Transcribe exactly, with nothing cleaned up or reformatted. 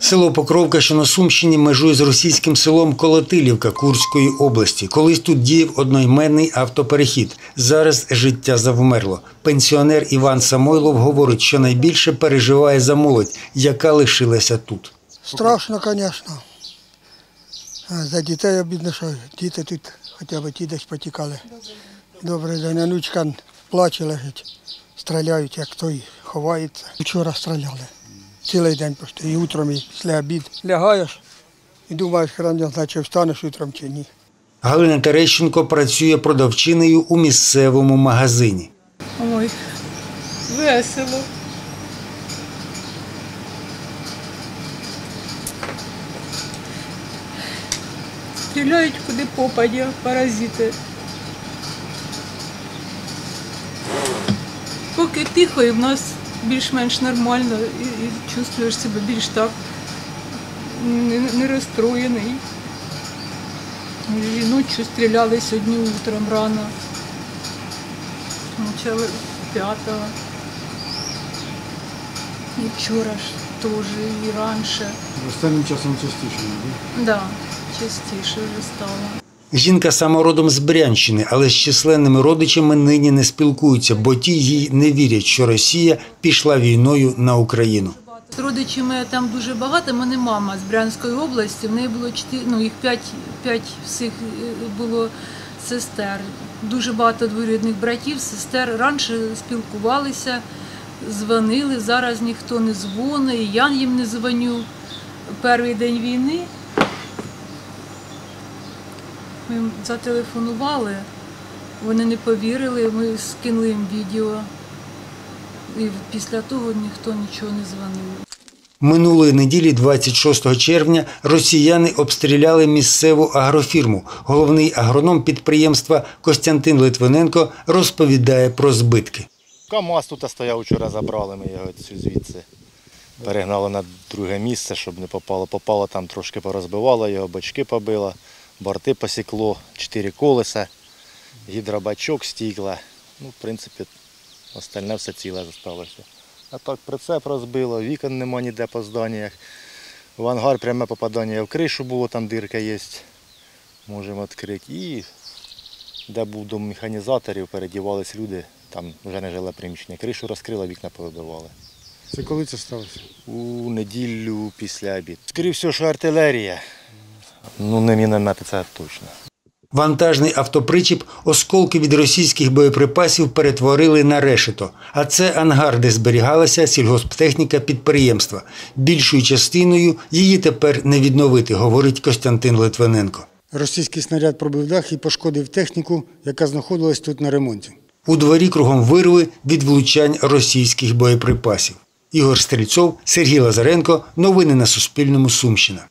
Село Покровка, що на Сумщині, межує з російським селом Колотилівка Курської області. Колись тут діяв одноіменний автоперехід. Зараз життя завмерло. Пенсіонер Іван Самойлов говорить, що найбільше переживає за молодь, яка лишилася тут. Страшно, звісно. За дітей обідно, що діти тут хоча б ті десь потікали. Добре, да онучка плаче лежить, стріляють, як той ховається. Вчора стріляли. Цілий день просто, і утром, і після обід. Лягаєш і думаєш, чи встанеш утром чи ні. Галина Терещенко працює продавчинею у місцевому магазині. Ой, весело. Стріляють куди попадя, паразити. Поки тихо, і в нас більш-менш нормально, і, і чувствуєш себе більш так не, не розстроєний. І ночі стріляли сьогодні утром рано. Почали п'ятого. І вчора ж теж, і раніше. Останнім часом частіше, так? Так, частіше вже стало. Жінка сама родом з Брянщини, але з численними родичами нині не спілкуються, бо ті їй не вірять, що Росія пішла війною на Україну. З родичами там дуже багато. У мене мама з Брянської області, в неї було чотири, ну їх п'ять, п'ять всіх було сестер. Дуже багато двоюрідних братів, сестер. Раніше спілкувалися, дзвонили, зараз ніхто не дзвонить, я їм не дзвоню. Перший день війни ми їм зателефонували, вони не повірили, ми скинули їм відео. І після того ніхто нічого не дзвонив. Минулої неділі, двадцять шостого червня, росіяни обстріляли місцеву агрофірму. Головний агроном підприємства Костянтин Литвиненко розповідає про збитки. КамАЗ тут стояв, вчора забрали ми його звідси. Перегнали на друге місце, щоб не попало. Попало там, трошки порозбивало його, бочки побило, борти посікло, чотири колеса, гідробачок, стікла. Ну, в принципі, остальне все ціле залишилося. А так прицеп розбило, вікон нема ніде по зданнях. В ангар пряме попадання в кришу було, там дирка є, можемо відкрити. І де був дом механізаторів, передівались люди, там вже не жиле приміщення. Кришу розкрили, вікна повибивали. Це коли це сталося? У неділю після обіду. Скоріше всього, що артилерія. Ну, не міномети, це точно. Вантажний автопричіп осколки від російських боєприпасів перетворили на решето. А це ангар, де зберігалася сільгосптехніка підприємства. Більшою частиною її тепер не відновити, говорить Костянтин Литвиненко. Російський снаряд пробив дах і пошкодив техніку, яка знаходилась тут на ремонті. У дворі кругом вирви від влучань російських боєприпасів. Ігор Стрільцов, Сергій Лазаренко. Новини на Суспільному. Сумщина.